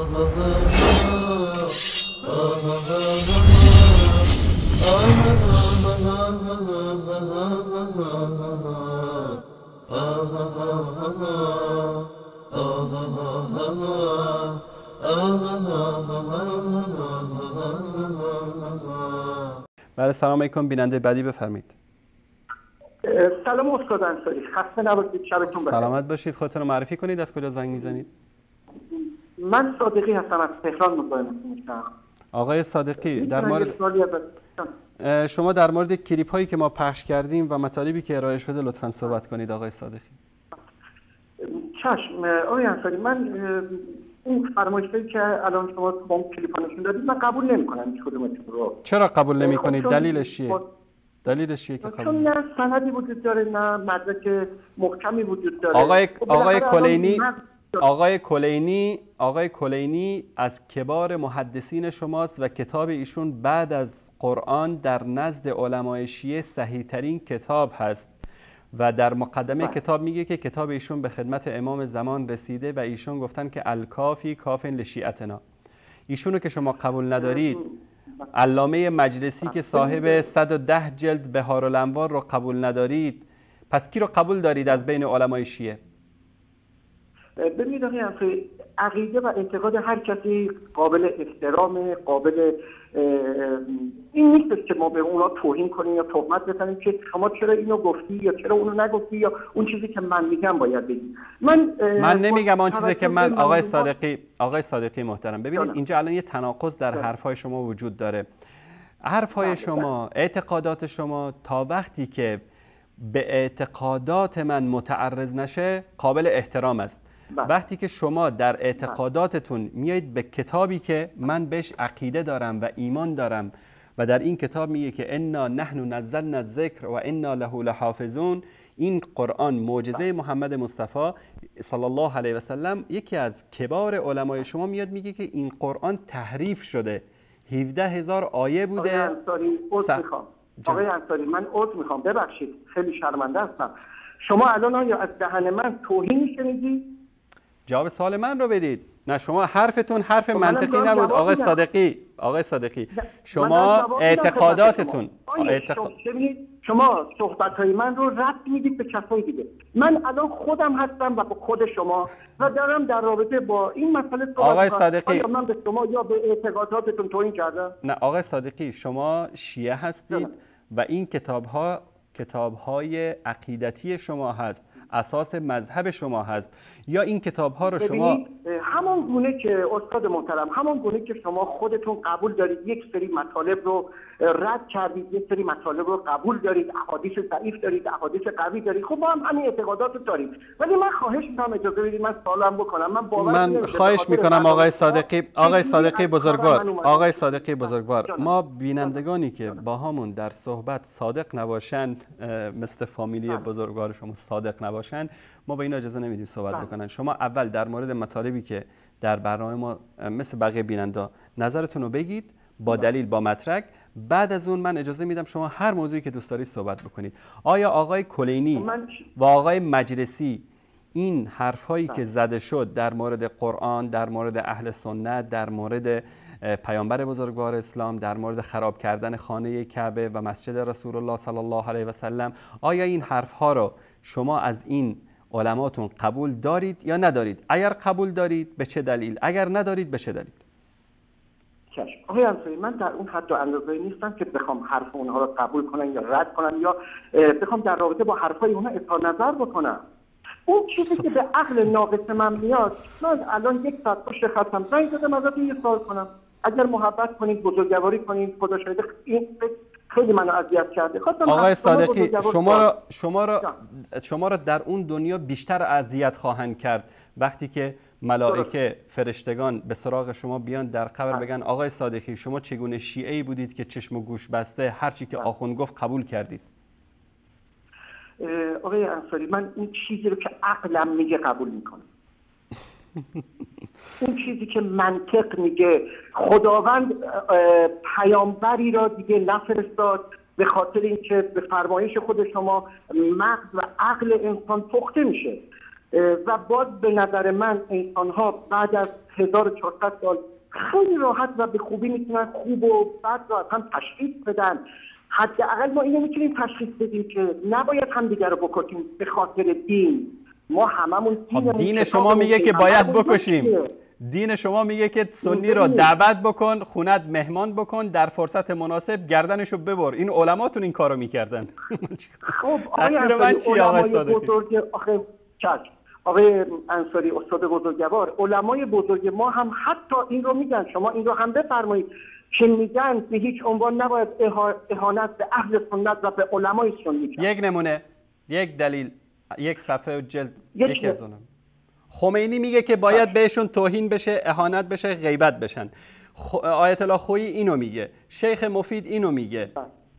بله سلام علیکم. بیننده بعدی بفرمایید. سلام استاد انصاری، خسته نباشید، شبتون بخیر. سلامت باشید. خودتون رو معرفی کنید، از کجا زنگ میزنید؟ من صادقی هستم، از تهران مزاحمتون میشم. آقای صادقی، در مورد شما در مورد کلیپ هایی که ما پخش کردیم و مطالبی که ارائه شده لطفاً صحبت کنید آقای صادقی. چشم آقای انصاری، من اون فرمایشی که الان شما با اون کلیپ ها نشون دادید من قبول نمی‌کنم هیچ کدومتون رو. چرا قبول نمی‌کنید؟ دلیلش چیه؟ دلیلش چیه که چون نه سندی وجود داره، نه مدرک محکمی وجود داره. آقای کلینی از کبار محدثین شماست و کتاب ایشون بعد از قرآن در نزد علمای شیعه صحیح ترین کتاب هست و در مقدمه کتاب میگه که کتاب ایشون به خدمت امام زمان رسیده و ایشون گفتن که الکافی کافن لشیعتنا. ایشونو که شما قبول ندارید، علامه مجلسی که صاحب 110 جلد بهارالانوار رو قبول ندارید، پس کی رو قبول دارید از بین علمای شیعه؟ ببینید آقای انصاری، عقیده و اعتقاد هر کسی قابل احترام، قابل این نیست که ما به اونا توهین کنیم یا تهمت بزنیم که شما چرا اینو گفتی یا چرا اونو نگفتی یا اون چیزی که من میگم باید بگی. من نمیگم اون چیزی که من آقای صادقی محترم، ببینید اینجا الان یه تناقض در حرفهای شما وجود داره. حرفهای شما، اعتقادات شما تا وقتی که به اعتقادات من متعرض نشه قابل احترام است. وقتی که شما در اعتقاداتتون میایید به کتابی که من بهش عقیده دارم و ایمان دارم و در این کتاب میگه که انا نحن نزلنا الذکر و انا له لحافظون، این قرآن معجزه محمد مصطفی صلی الله علیه و سلم، یکی از کبار علمای شما میاد میگه که این قرآن تحریف شده، 17,000 آیه بوده. آقای انصاری من عذر میخوام، ببخشید خیلی شرمنده هستم. شما الان آیا از دهن من توهین شنیدی؟ جواب سوال من رو بدید. نه شما حرفتون حرف منطقی نبود آقای صادقی. شما اعتقاداتتون شما صحبت‌های من رو رد میدید به کسای دیگه. من الان خودم هستم و با خود شما و دارم در رابطه با این مسئله آقای صادقی، من به شما یا به اعتقاداتتون توهین کردم؟ نه آقای صادقی، شما شیعه هستید و این کتاب‌های عقیدتی شما هست، اساس مذهب شما هست، یا این کتاب‌ها رو شما همان گونه که استاد محترم، همان گونه که شما خودتون قبول دارید یک سری مطالب رو رد کردید، یک سری مطالب رو قبول دارید، احادیث ضعیف دارید، احادیث قوی دارید، خب ما هم همین اعتقادات رو داریم. ولی من خواهش می‌کنم اجازه بدید من سوالم بکنم. من خواهش می‌کنم آقای صادقی بزرگوار، ما بینندگانی که با همون در صحبت صادق نباشن، مثل فامیلی بزرگوار شما صادق نباشن، ما به این اجازه نمیدیم صحبت بکنن. شما اول در مورد مطالبی که در برنامه ما مثل بقیه بیننده نظرتون رو بگید با دلیل، با مدرک. بعد از اون من اجازه میدم شما هر موضوعی که دوست دارید صحبت بکنید. آیا آقای کلینی و آقای مجلسی این حرفایی که زده شد در مورد قرآن، در مورد اهل سنت، در مورد پیامبر بزرگوار اسلام، در مورد خراب کردن خانه کعبه و مسجد رسول الله صلی الله علیه و سلم، آیا این حرفها رو شما از این علماتون قبول دارید یا ندارید؟ اگر قبول دارید به چه دلیل؟ اگر ندارید به چه دلیل؟ چشم آقای انصاری، من در اون حد و اندازه‌ای نیستم که بخوام حرف اونها رو قبول کنم یا رد کنم یا بخوام در رابطه با حرفای اونها اظهار نظر بکنم. اون چیزی که به عقل ناقص من میاد، من الان یک ساعت پشت خطم زنگ زدم ازتون یه سوال کنم، اگر محبت کنید، بزرگواری کنید، خدا شاهد این خیلی منو اذیت کرده. آقای صادقی، شما را در اون دنیا بیشتر اذیت خواهند کرد وقتی که ملائکه فرشتگان به سراغ شما بیان در قبر بگن آقای صادقی شما چگونه شیعه‌ای بودید که چشم و گوش بسته هر چی که آخوند گفت قبول کردید؟ آقای انصاری، من این چیزی رو که عقلم میگه قبول میکنم. اون چیزی که منطق میگه، خداوند پیامبری را دیگه نفرستاد به خاطر اینکه به فرمایش خود شما مغز و عقل انسان پخته میشه. و باز به نظر من انسان‌ها بعد از 1400 سال خیلی راحت و به خوبی میتونن خوب و بد رو از هم تشخیص بدن. حداقل ما اینو میتونیم تشخیص بدیم که نباید همدیگه رو بکشیم به خاطر دین. ما هممون دین شما میگه که باید بکشیم. دین شما میگه که سنی رو دعوت بکن، خونت مهمان بکن، در فرصت مناسب گردنشو ببر. این علماتون این کارو میکردن. خب تقصیر من چیه آقای صادقی؟ آقای انصاری استاد بزرگوار، علمای بزرگ ما هم حتی این رو میگن، شما این رو هم بفرمایید که میگن به هیچ عنوان نباید اهانت به اهل سنت و به علمای سنی کرد. یک نمونه، یک دلیل، یک صفحه و جلد، یکی از اونم. خمینی میگه که باید بهشون توهین بشه، اهانت بشه، غیبت بشن. آیت الله خویی اینو میگه، شیخ مفید اینو میگه،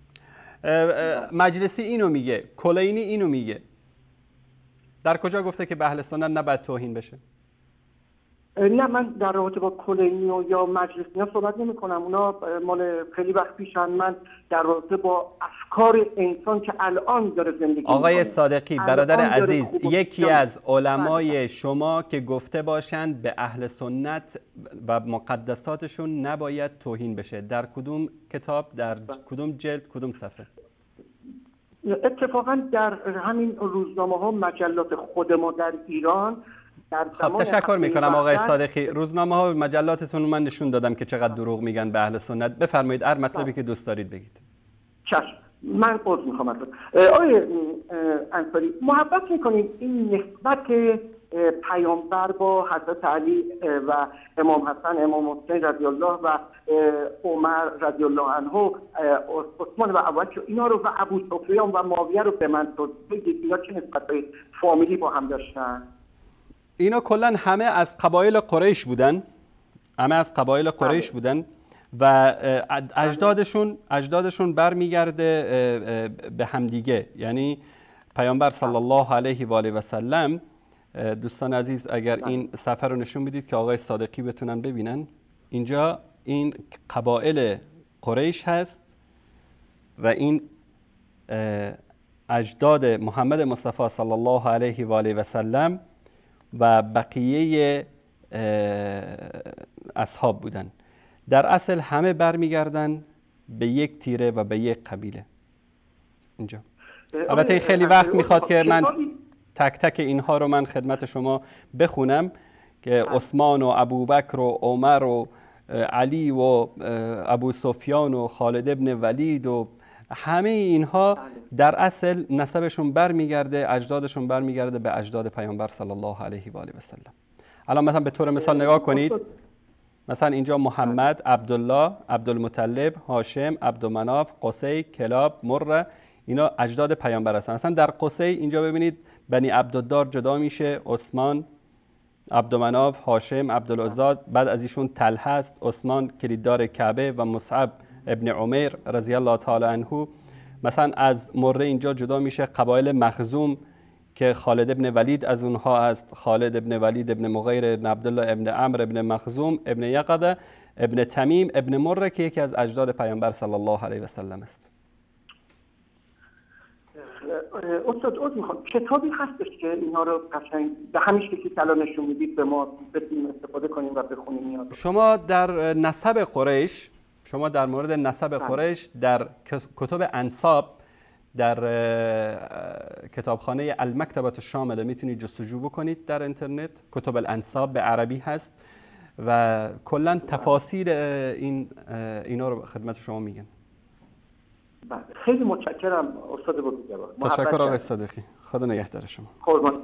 مجلسی اینو میگه، کلینی اینو میگه. در کجا گفته که به اهل سنت نباید توهین بشه؟ نه، من در رابطه با کلینی یا مجلسی ها صحبت نمی کنم. اونا مال خیلی وقت پیشن. من در رابطه با افکار انسان که الان داره زندگی آقای صادقی برادر عزیز، یکی از علمای شما که گفته باشند به اهل سنت و مقدساتشون نباید توهین بشه، در کدوم کتاب، در کدوم جلد، کدوم صفحه؟ اتفاقا در همین روزنامه ها مجلات خود ما در ایران. خب تشکر میکنم آقای صادقی. روزنامه ها و مجلاتتون من نشون دادم که چقدر دروغ میگن به اهل سنت. بفرمایید هر مطلبی که دوست دارید بگید. چشم، من عرض میخوام آقای انصاری، محبت میکنید این نسبت پیامبر با حضرت علی و امام حسن، امام حسین رضی الله و عمر رضی الله عنه، عثمان و ابوبکر، اینا رو و ابو سفیان و معاویه رو به من بگید، اینا چه نسبت به فامیلی با هم داشتن؟ اینا کلا همه از قبایل قریش بودن، بودن و اجدادشون برمیگرده به همدیگه. یعنی پیامبر صلی الله علیه و آله و سلم، دوستان عزیز اگر این صفحه رو نشون بدید که آقای صادقی بتونن ببینن، اینجا این قبایل قریش هست و این اجداد محمد مصطفی صلی الله علیه و آله و سلم و بقیه اصحاب بودن. در اصل همه برمیگردن به یک تیره و به یک قبیله. اینجا البته خیلی وقت میخواد که من تک تک اینها رو من خدمت شما بخونم که عثمان و ابوبکر و عمر و علی و ابو سفیان و خالد ابن ولید و همه اینها در اصل نسبشون برمیگرده، اجدادشون برمیگرده به اجداد پیامبر صلی الله علیه و آله و سلم. الان مثلا به طور مثال نگاه کنید، مثلا اینجا محمد، عبدالله، عبدالمطلب، هاشم، عبدالمناف، قصی، کلاب، مره، اینا اجداد پیامبر هستن. مثلا در قصی اینجا ببینید بنی عبدالدار جدا میشه، عثمان، عبدالمناف، هاشم، عبدالعزی، بعد از ایشون طلحه است، عثمان کلیددار کعبه و مصعب ابن عمیر رضی الله تعالی عنه. مثلا از مره اینجا جدا میشه قبایل مخزوم که خالد ابن ولید از اونها است، خالد ابن ولید ابن مغیر ابن عبدالله ابن عمرو ابن مخزوم ابن یقظه ابن تمیم ابن مره که یکی از اجداد پیامبر صلی الله علیه و سلم است. استاد میخوام کتابی هستش که اینا رو قشنگ به همین شکلی که الان نشون میدید به ما بتونیم استفاده کنیم و بخونیم؟ شما در نسب قریش، شما در مورد نسب قریش در کتب انساب در کتابخانه المکتبه الشامله میتونید جستجو بکنید در اینترنت. کتب الانساب به عربی هست و کلا تفاصیل اینا رو خدمت شما میگن. خیلی متشکرم استاد بزرگوار. تشکر آقای صادقی. خدا نگهدار شما. قربان.